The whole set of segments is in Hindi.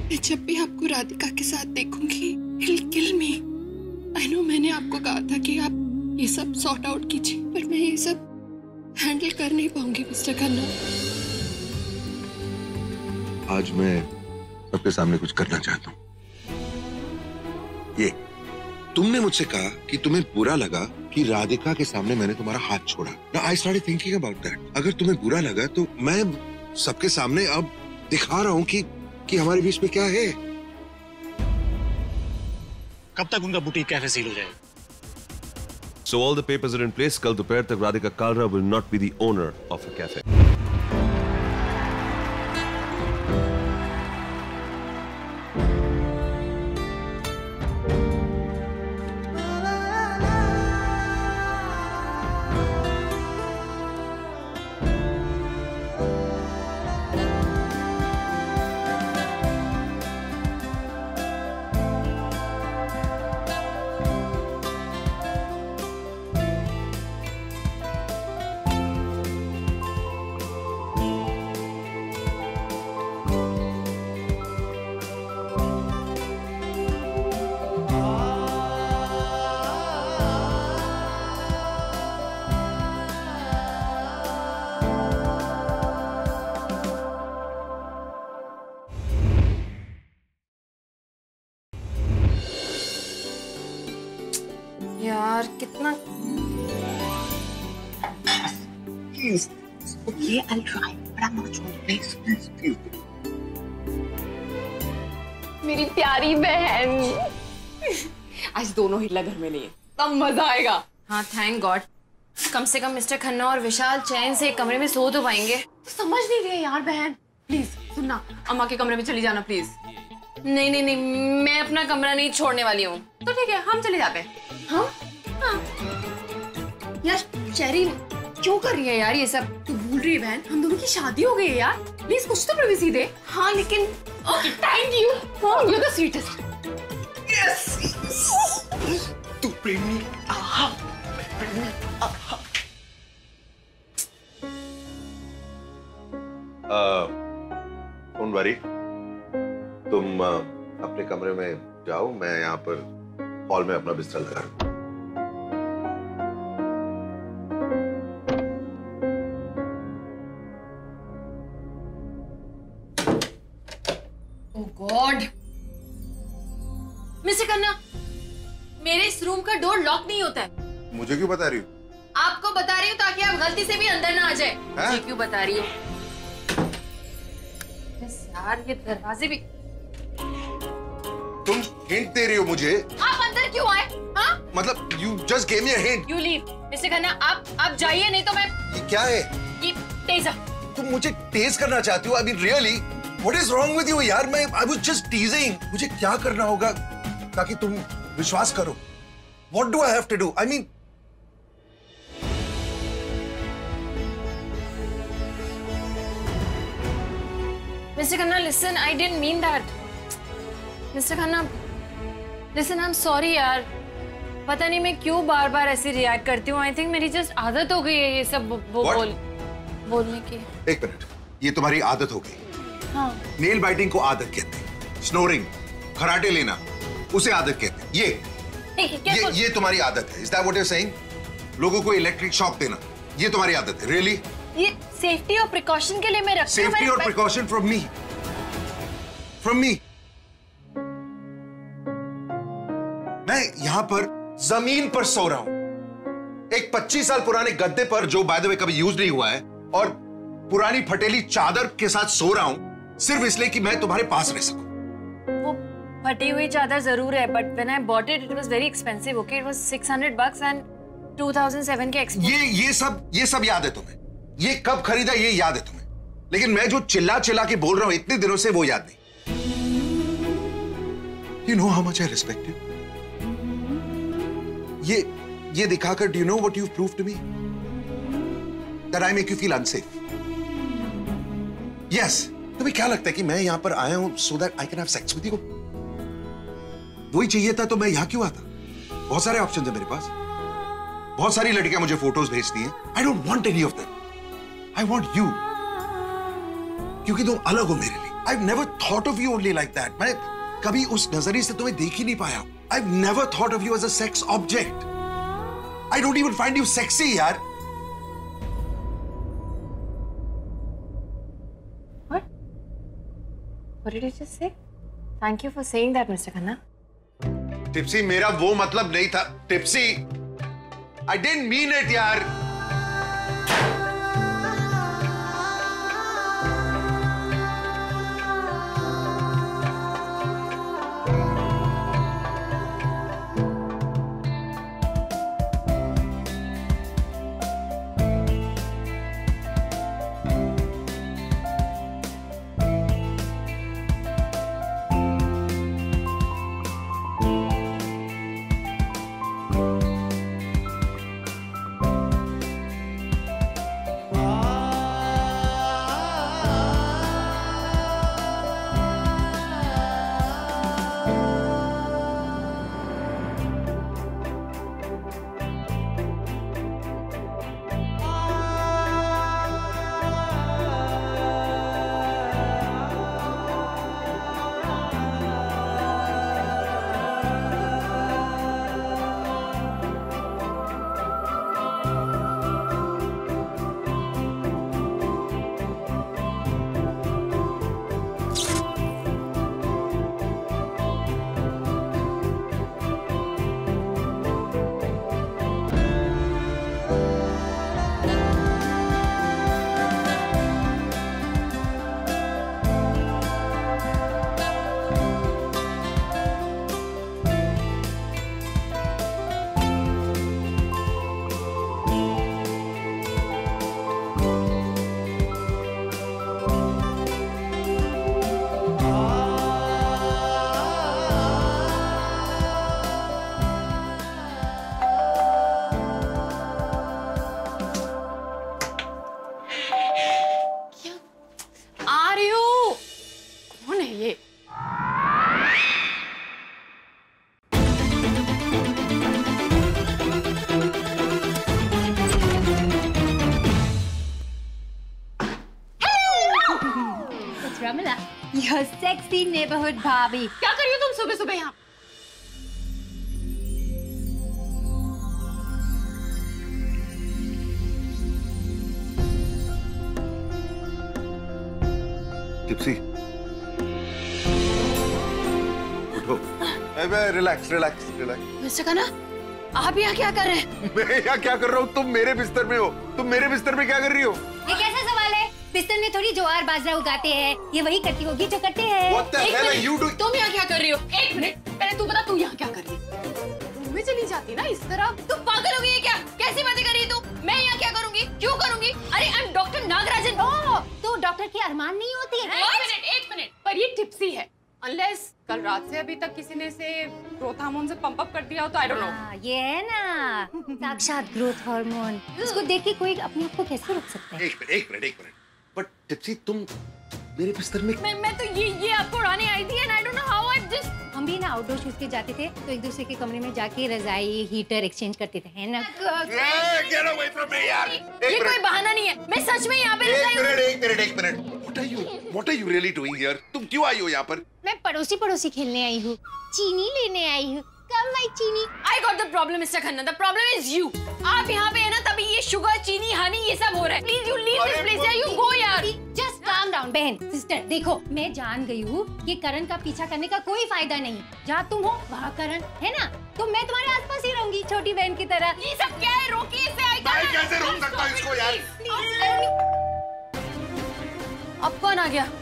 मैं जब भी आपको राधिका के साथ देखूंगी, he'll kill me. I know मैंने आपको कहा था कि आप ये सब सॉर्ट आउट कीजिए, पर मैं ये सब हैंडल कर नहीं पाऊंगी मिस्टर खन्ना। आज मैं सबके सामने कुछ करना चाहता हूँ। ये तुमने मुझसे कहा कि तुम्हें बुरा लगा कि राधिका के सामने मैंने तुम्हारा हाथ छोड़ा। Now I started thinking about that. अगर तुम्हें बुरा लगा तो मैं सबके सामने अब दिखा रहा हूँ कि हमारे बीच में क्या है। कब तक उनका बुटीक कैफे सील हो जाएगा? So all the papers are in place. कल दोपहर तक Radhika Kalra will not be the owner of the cafe. यार कितना Please. Okay, I'll try, but I'm not sure. Please, please. मेरी प्यारी बहन। आज दोनों हिला घर में नहीं है, तब मजा आएगा। हाँ थैंक गॉड। कम से कम मिस्टर खन्ना और विशाल चैन से एक कमरे में सो तो पाएंगे। समझ नहीं रहे यार बहन। प्लीज सुनना, अम्मा के कमरे में चली जाना प्लीज। नहीं नहीं नहीं, मैं अपना कमरा नहीं छोड़ने वाली हूँ। तो ठीक है, हम चले जाते हैं। हाँ हाँ यार चेरी क्यों कर रही है यार ये सब? तू भूल रही है बहन, हम दोनों की शादी हो गई है यार। प्लीज कुछ तो प्राइवेसी दे। हाँ लेकिन okay thank you, you the sweetest. Yes तू प्रेमी। डोंट वरी, तुम अपने कमरे में जाओ, मैं यहाँ पर हॉल में अपना बिस्तर लगा रहा हूँ। ओह गॉड मिस्टर खन्ना, मेरे इस रूम का डोर लॉक नहीं होता है। मुझे क्यों बता रही हो? आपको बता रही हूँ ताकि आप गलती से भी अंदर ना आ जाए। मुझे क्यों बता रही हो? यार ये दरवाजे भी। तुम हिंट दे रही हो मुझे? आप अंदर क्यों आए? हाँ? मतलब you just gave me a hint. You leave. Mister Khanna आप जाइए, नहीं तो मैं। ये क्या है? ये टेजर। तुम मुझे टेज करना चाहती हो? I mean really? What is wrong with you यार? I was just teasing. मुझे क्या करना होगा ताकि तुम विश्वास करो? What do I have to do? I mean. Mr. Khanna, listen, I didn't mean that. Mr. Khanna, listen, I'm sorry यार। पता नहीं मैं क्यों बार बार ऐसे रिएक्ट करती हूँ। I think मेरी जस्ट आदत हो गई है ये सब बोलने की। एक मिनट, ये तुम्हारी आदत हो गई? हाँ। नेल बाइटिंग को आदत कहते हैं, स्नोरिंग, खराटे लेना, उसे आदत कहते हैं। ये तुम्हारी आदत है। Is that what you're saying? लोगों को इलेक्ट्रिक शॉक देना, ये तुम्हारी आदत है? Really? ये सेफ्टी और प्रिकॉशन के लिए मैं रखती हूँ। सेफ्टी और precaution from me, from me. मैं यहां पर जमीन पर सो रहा हूं, एक 25 साल पुराने गद्दे पर जो बाय द वे कभी यूज नहीं हुआ है, और पुरानी फटेली चादर के साथ सो रहा हूं सिर्फ इसलिए कि मैं तुम्हारे पास रह सकूं। वो फटी हुई चादर जरूर है, but when I bought it was very expensive. Okay, it was $600 and 2007 के एक्सपोर्ट। ये सब याद है तुम्हें? ये कब खरीदा ये याद है तुम्हें? लेकिन मैं जो चिल्ला चिल्ला के बोल रहा हूं इतने दिनों से वो याद नहीं। You know how much I respect you. ये दिखाकर do you know what you've proved to me? That I make you feel unsafe. Yes. तुम्हें क्या लगता है कि मैं यहां पर आया हूं so that I can have sex with you? वही चाहिए था तो मैं यहां क्यों आता? बहुत सारे ऑप्शन है मेरे पास, बहुत सारी लड़कियां मुझे फोटोज भेजती हैं। I don't want any of them. I want you. क्योंकि तुम अलग हो मेरे लिए, I've never thought of you only like that. मैंने कभी उस नजरिए से तुम्हें देख ही नहीं पाया. I've never thought of you as a sex object. I don't even find you sexy, यार. What did you just say? Thank you for saying that, Mr. Khanna. Tipsy, मेरा वो मतलब नहीं था. Tipsy, I didn't mean it, यार. Your sexy neighborhood भाभी. क्या कर रही हो तुम सुबह सुबह यहाँ? टिप्सी, उठो. Relax relax relax. Mister Khanna, आप यहाँ क्या कर रहे हैं? मैं यहाँ क्या कर रहा हूँ? तुम मेरे बिस्तर में हो. तुम मेरे बिस्तर में क्या कर रही हो? ये कैसा सवाल है? बिस्तर में थोड़ी ज्वार बाजरा उगाते हैं. ये वही करती होगी जो करते हैं. What the hell are you doing? तुम यहाँ क्या कर रही हो? एक मिनट, पहले तू बता तू यहाँ क्या कर रही है? रूम में चली जाती ना इस तरह. तू पागल हो गई है क्या? कैसी बातें कर रही है तू? मैं यहाँ क्या करूँगी? क्यों करूँगी? अरे I am doctor Nagarajan. Oh, तो डॉक्टर की अरमान नहीं होती है? एक मिनट. पर ये टिप्सी है. अनलेस कल रात से अभी तक किसी ने इसे ग्रोथ हार्मोन से पंप अप कर दिया हो तो आई डोंट नो. ये है ना साक्षात ग्रोथ हार्मोन. इसको देख के कोई अपने आप को कैसे रोक सकता है? एक मिनट. बट टिप्सी, तुम मेरे बिस्तर में. मैं तो ये आपको उड़ाने आई थी and I don't know how I just. हम भी ना आउटडोर शूट के जाते थे तो एक दूसरे के कमरे में जाके रजाई हीटर एक्सचेंज करते थे, है ना? Get away from me, यार. ये कोई बहाना नहीं है. मैं सच में यहाँ पे एक minute. What are you really doing here? तुम क्यों आई हो यहाँ पर? मैं पड़ोसी खेलने आई हूँ. चीनी लेने आई हूँ. कम आई चीनी. I got the problem, Mr. Khanna. The problem is you. आप यहाँ पे है ना तभी ये शुगर, चीनी, हनी ये सब हो रहा है. Please you leave this place. Yeah, you go यार. Just calm down, बहन. सिस्टर, देखो मैं जान गई हूँ कि करण का पीछा करने का कोई फायदा नहीं. जहाँ तुम हो वहाँ करण है ना. तो मैं तुम्हारे आसपास ही रहूंगी छोटी बहन की तरह. ये सब क्या है? रोकिए इसे. मैं कैसे रोक सकता हूँ इसको यार? अब कौन आ गया?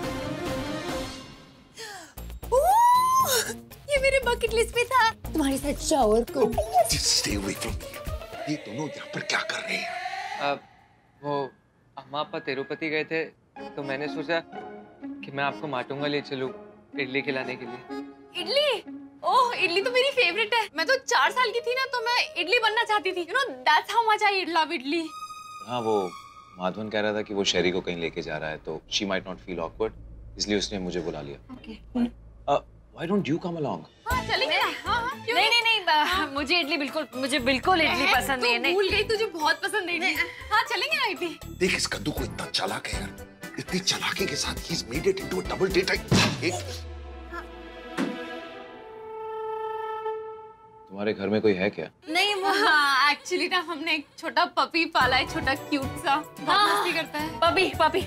ये मेरे बकेट लिस्ट पे था. तुम्हारे साथ शावर को. Just stay away from me. ये दोनों यहाँ पर क्या कर रहे हैं? वो अम्मा पापा तिरुपति गए थे तो मैंने सोचा कि मैं आपको माटुंगा ले चलूं इडली खिलाने के लिए. इडली? ओह, इडली तो मेरी फेवरेट है. मैं तो 4 साल की थी ना तो मैं इडली बनना चाहती थी. You know that's how much I love idli. हाँ, वो माधवन कह रहा था कि वो शेरी को कहीं लेके जा रहा है तो she might not feel awkward, इसलिए उसने मुझे बुला लिया. Okay. Why don't you come along? हाँ चलेंगे. हाँ क्यों? नहीं मुझे बिल्कुल इडली पसंद नहीं है. भूल गई तुझे बहुत पसंद है इडली. हाँ चलेंगे ना इडली. देख इस कद्दू को, इतना चालाक है यार. इतनी चालाकी के साथ he's made it into a double date. तुम्हारे घर में कोई है क्या? नहीं वो एक्चुअली ना हमने एक छोटा पपी पाला है, छोटा क्यूट सा, बहुत मस्ती करता है। Puppy puppy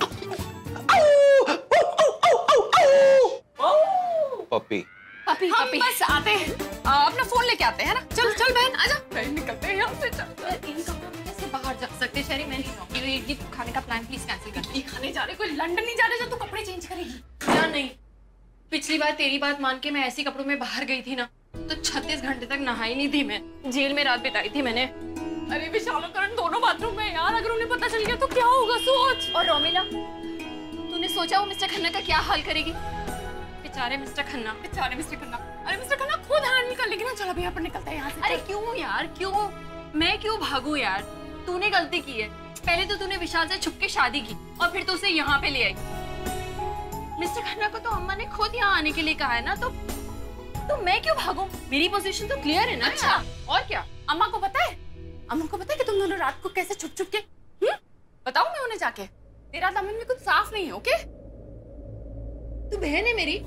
puppy puppy puppy बस आते हैं, अपना फोन लेके आते हैं ना। चल चल बहन आजा, बहन निकलते हैं यहाँ से। चल कैसे बाहर जा सकते शरी, मैं नहीं ये इडली खाने का प्लान प्लीज कैंसिल कर। ये खाने जा रहे, कोई लंदन नहीं जा रहे जो तू कपड़े चेंज करेगी या नहीं? पिछली बार तेरी बात मान के मैं ऐसे कपड़ों में बाहर गई थी ना, तो 36 घंटे तक नहाई नहीं थी मैं, जेल में रात बिताई थी मैंने। अरे विशाल और करण दोनों बाथरूम में यार, अगर उन्हें पता चल गया तो क्या होगा सोच। और रोमिला तूने सोचा वो मिस्टर खन्ना का क्या हाल करेगी? बेचारे मिस्टर खन्ना, बेचारे मिस्टर खन्ना। अरे मिस्टर खन्ना खुद हैंडल कर लेगी ना। चलो भैया अपन निकलते हैं यहाँ से। अरे क्यों यार, क्यों मैं क्यों भागू यार? तूने गलती की है, पहले तो तूने विशाल से छुप के शादी की और फिर तो उसे यहाँ पे ले आई। मिस्टर खन्ना को तो अम्मा ने खुद यहाँ आने के लिए कहा है ना, तो मैं क्यों भागूं? मेरी पोजीशन तो क्लियर है ना। अच्छा और क्या? अम्मा को पता है, अम्मा को पता है कि तुम दोनों रात को कैसे छुप छुप के बताऊं मैं उन्हें जाके? तेरा दामन में कुछ साफ नहीं है। ओके तू बहन है मेरी।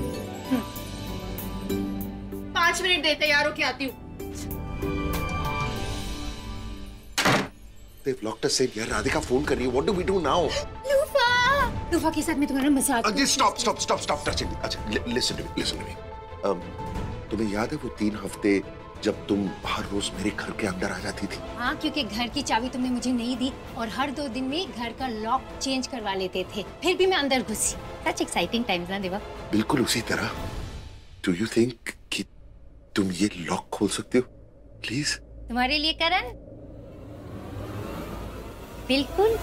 5 मिनट दे, तैयार होके आती हूँ। They've locked us in. यार राधिका फोन कर रही है. What do we do now? Loofah के साथ मैं तुम्हारा मजाक। Stop touching me. अच्छा, listen to me. तुम्हें याद है वो 3 हफ्ते जब तुम हर रोज मेरे घर के अंदर आ जाती थी? हाँ, क्योंकि घर की चाबी तुमने मुझे नहीं दी और हर 2 दिन में घर का लॉक चेंज करवा लेते थे, फिर भी मैं अंदर घुसी। Such exciting times ना देवा? बिल्कुल उसी तरह। Do you think कि तुम ये लॉक खोल सकते हो? प्लीज। तुम्हारे लिए करण? बिल्कुल।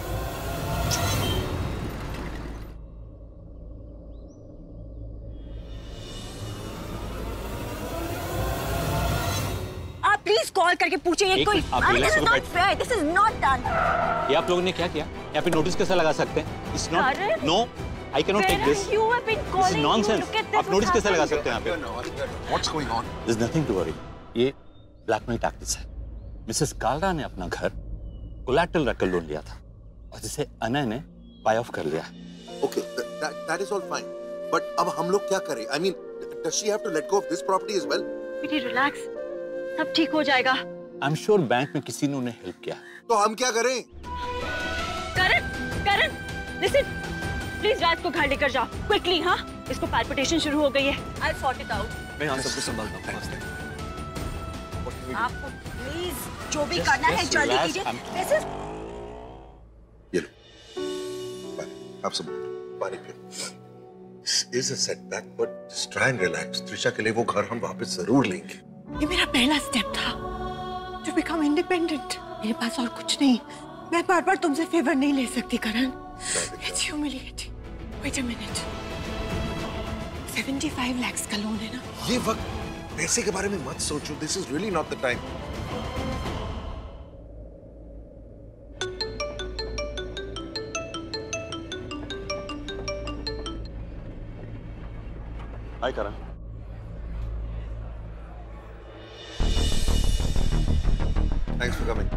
आप प्लीज कॉल करके पूछिए कोई। This is not fair. This is not done. ये आप लोगों ने क्या किया? यहाँ पे नोटिस कैसे लगा सकते हैं? It's not. No, I cannot take this. You have been This is calling. nonsense. आप नोटिस कैसे लगा सकते हैं यहाँ पे? What's going on? There's nothing to worry. ये ब्लैकमेल टैक्टिक्स है। मिसेस कालरा ने अपना घर कोलैटरल रखकर लोन लिया था और जिसे अनय ने बाय ऑफ कर लिया। Okay, that is all fine. But अब हम लोग क्या करें? I mean, does she have to let go of this property as well? बेटी रिलैक्स, सब ठीक हो जाएगा। I'm sure बैंक में किसी ने उन्हें हेल्प किया। तो हम क्या करें? करण, listen, प्लीज रात को घर लेकर जाओ, क्विकली। हाँ, इसको पाल्पिटेशन शुरू हो गई है। I'll sort it out. मैं यहाँ सब कुछ संभालता हूँ। आपको प्लीज जो भी करना है जल्दी कीजिए। This is ये लो, आप सब पानी पियो। This is a setback, but just try and relax. Trisha के लिए वो घर हम वापस जरूर लेंगे। ये मेरा पहला स्टेप था to become independent. मेरे पास और कुछ नहीं, मैं बार-बार तुमसे फेवर नहीं ले सकती Karan. It's humiliating. Wait a minute. 75 lakhs का लोन है ना? ये वक्त पैसे के बारे में मत सोचो। This is really not the time. Hi, Karan. Thanks for coming.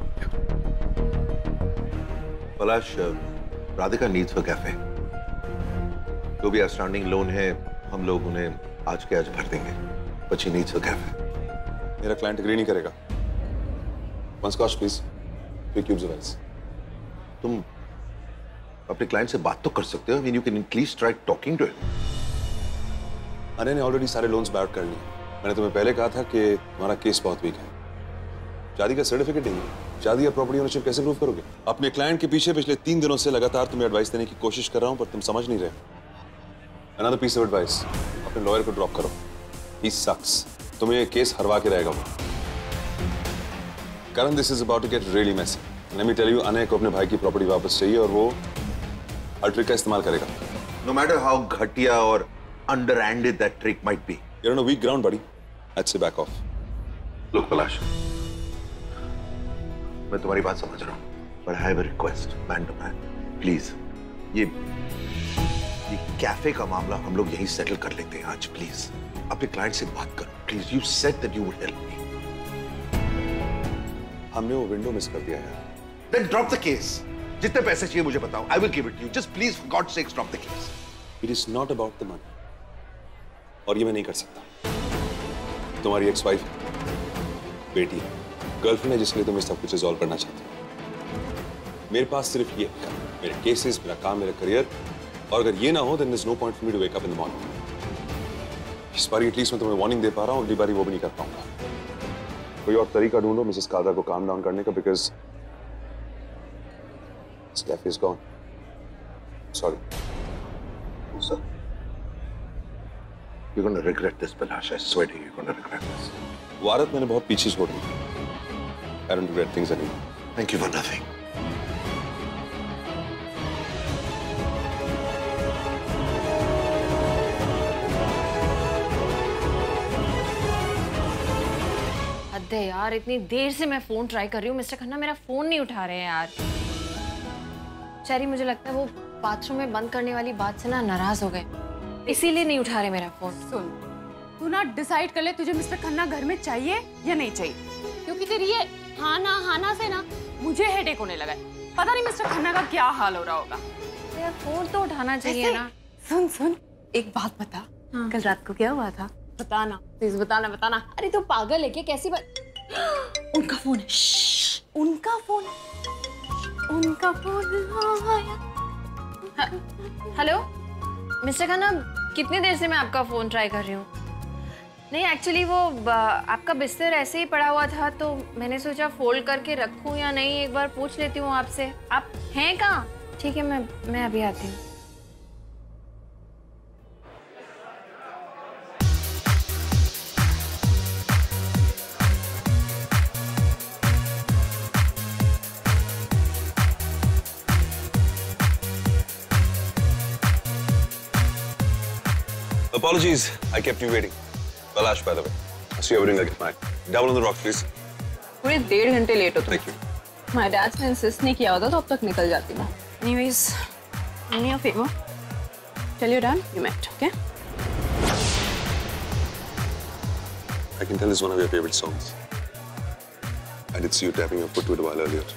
Palash, Radhika needs her cafe. जो भी आउटस्टैंडिंग लोन है हम लोग उन्हें आज के आज भर देंगे। But she needs her cafe. मेरा क्लाइंट एग्री नहीं करेगा। One scotch please. 3 cubes of ice. तुम अपने क्लाइंट से बात तो कर सकते हो। I mean, you can at least try talking to him. Anay ने ऑलरेडी सारे लोन्स बैक कर लिए। मैंने तुम्हें पहले कहा था कि तुम्हारा केस बहुत वीक है। शादी का सर्टिफिकेट नहीं है, शादी या प्रॉपर्टी ओनरशिप कैसे प्रूव करोगे? अपने क्लाइंट के पीछे पिछले 3 दिनों से लगातार तुम्हें एडवाइस देने की कोशिश कर रहा हूं, पर तुम समझ नहीं रहे। Another piece of advice, अपने लॉयर को ड्रॉप करो। He sucks. तुम्हें ये केस हरवा के रहेगा वो। Karan, this is about to get really messy. Let me tell you, Anay को अपने भाई की प्रॉपर्टी वापस चाहिए और वो हर ट्रिक का इस्तेमाल करेगा। No matter how घटिया और underhanded that trick might be. You're on a weak ground, buddy. I'd say back off. Look, पलाश, मैं तुम्हारी बात समझ रहा हूँ, but I have a request, man to man. Please, ये कैफे का मामला हम लोग यहीं सेटल कर लेते हैं आज, प्लीज। अपने क्लाइंट से बात करो, please. You said that you would help me. हमने वो विंडो मिस कर दिया है। Then drop the case. जितने पैसे चाहिए मुझे बताओ, I will give it you. Just please for God sake stop the case. It is not about the money, और ये मैं नहीं कर सकता। तुम्हारी एक्स वाइफ बेटी है, गर्लफ्रेंड है, जिसके लिए तुम ये सब कुछ रिजॉल्व करना चाहते हो। मेरे पास सिर्फ ये है, मेरे केसेस, मेरा काम, मेरा करियर, और अगर ये ना हो then there is no point for me to wake up in the morning. इस बार एटलीस्ट मैं तुम्हें वार्निंग दे पा रहा हूं, अगली बारी वो भी नहीं कर पाऊंगा। कोई और तरीका ढूंढो मिसेस कालरा को काम डाउन करने का, because Steph is gone. Sorry. Sir, you're going to regret this, Palash. I swear to you, you're going to regret this. वारत मैंने बहुत पीछे छोड़ दी। I don't regret things anymore. Thank you for nothing. हद है यार, इतनी देर से मैं फोन ट्राई कर रही हूँ, मिस्टर खन्ना मेरा फोन नहीं उठा रहे हैं यार। चेरी, मुझे लगता है वो बाथरूम में बंद करने वाली बात से ना नाराज हो गए, इसीलिए नहीं उठा रहे मेरा फोन। सुन, तू ना डिसाइड कर ले तुझे मिस्टर खन्ना घर में चाहिए या नहीं चाहिए, क्योंकि तेरी ये हाना से ना मुझे हेडेक होने लगा है। पता नहीं मिस्टर खन्ना का क्या हाल हो रहा होगा। यार फोन तो उठाना चाहिए ना। सुन, एक बात बता, कल रात को क्या हुआ था? बताना प्लीज, बताना। अरे तो पागल है क्या? कैसी बात? उनका फोन है, उनका फोन आया। हेलो मिस्टर खन्ना, कितनी देर से मैं आपका फोन ट्राई कर रही हूँ। नहीं एक्चुअली वो आपका बिस्तर ऐसे ही पड़ा हुआ था, तो मैंने सोचा फोल्ड करके रखूँ या नहीं, एक बार पूछ लेती हूँ आपसे। आप हैं कहाँ? ठीक है, मैं अभी आती हूँ। Apologies, I kept you waiting. Palash, by the way. I see everything like mine. Double on the rock, please. पूरे 1.5 घंटे लेट हो तुम। Thank you. My dad ने इंसिस्ट नहीं किया होता तो अब तक निकल जाती मैं। Anyways, do me a favor. Tell your dad you met, okay? I can tell it's one of your favorite songs. I did see you tapping your foot to it a while earlier.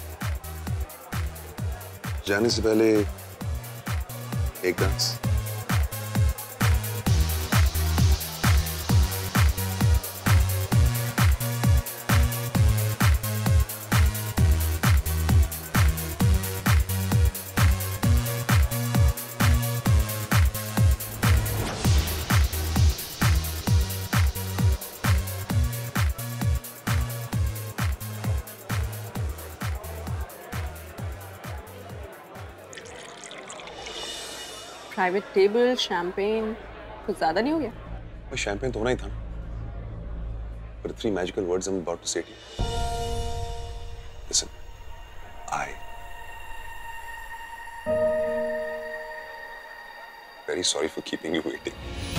जाने से पहले एक डांस। प्राइवेट टेबल, शैंपेन, कुछ ज्यादा नहीं हो गया? वो शैंपेन तो होना ही था ना। But the 3 magical words I'm about to say to you. Listen, very sorry for keeping you waiting.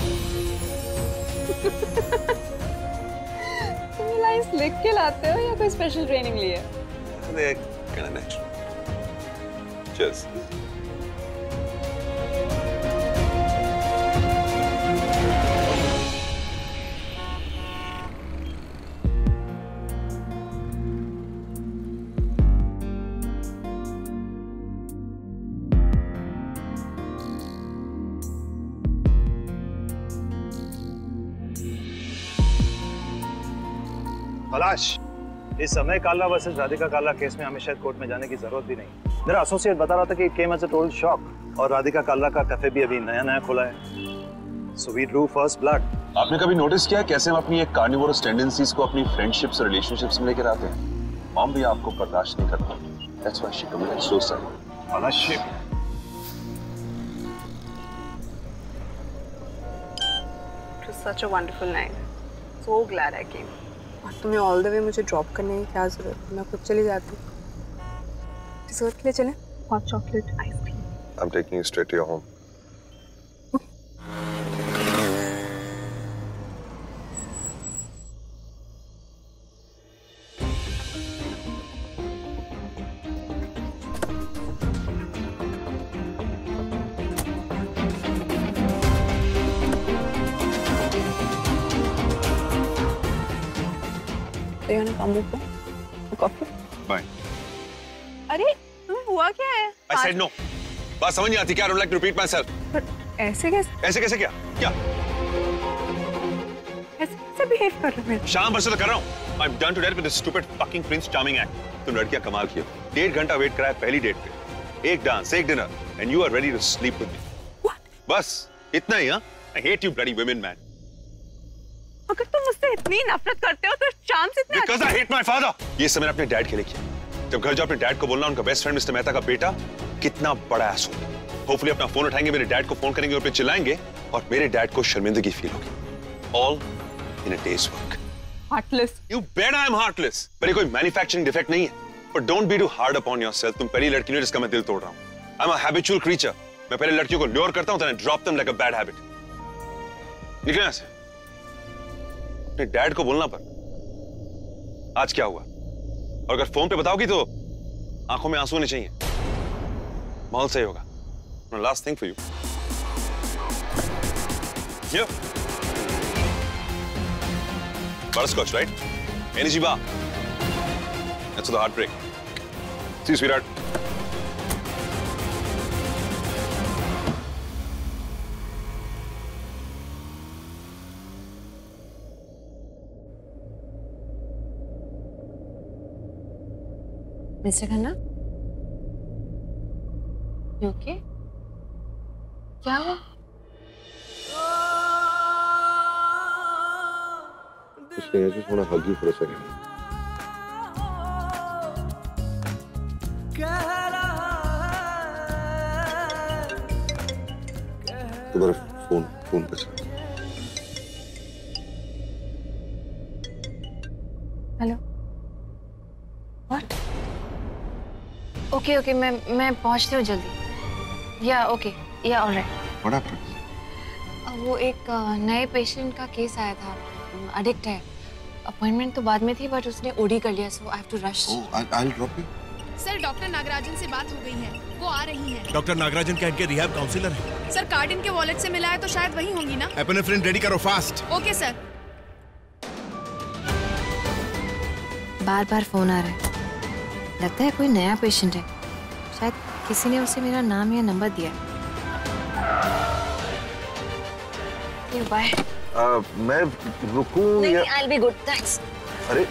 तुम ये लाइंस लिख के लाते हो या कोई स्पेशल ट्रेनिंग ली है? They're kind of natural. Cheers. Palash, इस समय कालरा वर्सेस राधिका कालरा केस में हमें शायद कोर्ट में जाने की जरूरत भी नहीं। मेरा एसोसिएट बता रहा था कि came as a total shock, और राधिका कालरा का कैफे भी अभी नया खुला है। So we drew first blood. आपने कभी नोटिस किया कैसे हम अपनी एक कार्निवोरस टेंडेंसीज को अपनी फ्रेंडशिप्स और रिलेशनशिप्स में लेकर आते हैं? मॉम भी आपको बर्दाश्त नहीं करता। That's why she committed suicide. Palash, It was such a wonderful night. So glad I came. और तुम्हें ऑल द वे मुझे ड्रॉप करने की क्या जरूरत है? मैं खुद चली जाती हूँ। डिजर्ट के लिए चलें? Hot chocolate ice cream. I'm taking you straight to your home. तो यहाँ कम ऊपर कॉफी। Bye. अरे तुम्हें हुआ क्या है? I said no. बात समझ नहीं आती क्या? I don't like to repeat myself. But ऐसे कैसे? ऐसे कैसे क्या? क्या? ऐसे बिहेव कर रहे हो? शाम भर से तो कर रहा हूँ. I'm done to death with this stupid fucking Prince Charming act. तुम लड़कियां कमाल की हो. 1.5 घंटा वेट कराया पहली डेट पे. एक डांस, एक dinner, and you are ready to sleep with me. What? बस इतना ही हाँ? I hate you bloody women, man. अगर तुम मुझसे इतनी नफरत करते हो तो शाम से इतना Because I hate my father. ये सब मैंने अपने डैड के लिए किया. जब घर जाओ अपने डैड को बोलना उनका बेस्ट फ्रेंड मिस्टर मेहता का बेटा कितना बड़ा एस हो. होपफुली अपना फोन उठाएंगे, मेरे डैड को फोन करेंगे और फिर चिल्लाएंगे और मेरे डैड को शर्मिंदगी फील होगी. All in a day's work. Heartless. You bet I'm heartless. पर ये कोई मैन्युफैक्चरिंग डिफेक्ट नहीं है. But don't be too hard upon yourself. तुम पहली लड़की हो जिसका मैं दिल तोड़ रहा हूँ. I'm a habitual creature. मैं पहले लड़कियों को ल्योर करता हूँ, then I drop them like a bad habit. निकले यहाँ से. अपने डैड को बोलना पर आज क्या हुआ, और अगर फोन पे बताओगी तो आंखों में आंसू होने चाहिए. माहौल सही होगा. Last thing for you. Here. Butterscotch, right? Energy bar. That's for the heartbreak. See you, sweetheart. Mister Khanna, you okay? क्या हुआ? उसने ऐसे थोड़ा hug you for a second. तुम्हारा फोन पे चला. हेलो. What? ओके मैं पहुंचती हूँ जल्दी. या ओके या ऑलराइट. What happened? वो एक नए पेशेंट का केस आया था. एडिक्ट है. अपॉइंटमेंट तो बाद में थी बट उसने ओडी कर लिया, so I have to rush. I'll drop you. Sir doctor Nagarajan से बात हो गई है, वो आ रही हैं. डॉक्टर नागराजन क्या इनके रिहैब काउंसलर हैं? सर कार्ड इनके वॉलेट से मिला है तो शायद वही होंगी ना. एपिनेफ्रिन रेडी करो फास्ट. Okay sir. बार फोन आ रहा है. लगता है कोई नया पेशेंट है. शायद किसी ने उसे मेरा नाम या नंबर दिया. बाय. मैं रुकूं या? नहीं, I'll be good, thanks. अरे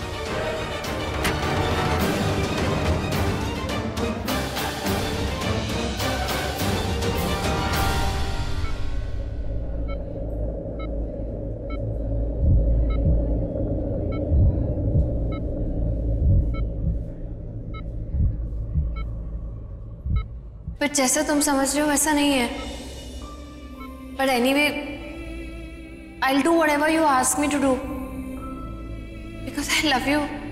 पर जैसा तुम समझ रहे हो वैसा नहीं है. But anyway, I'll do whatever you ask me to do because I love you.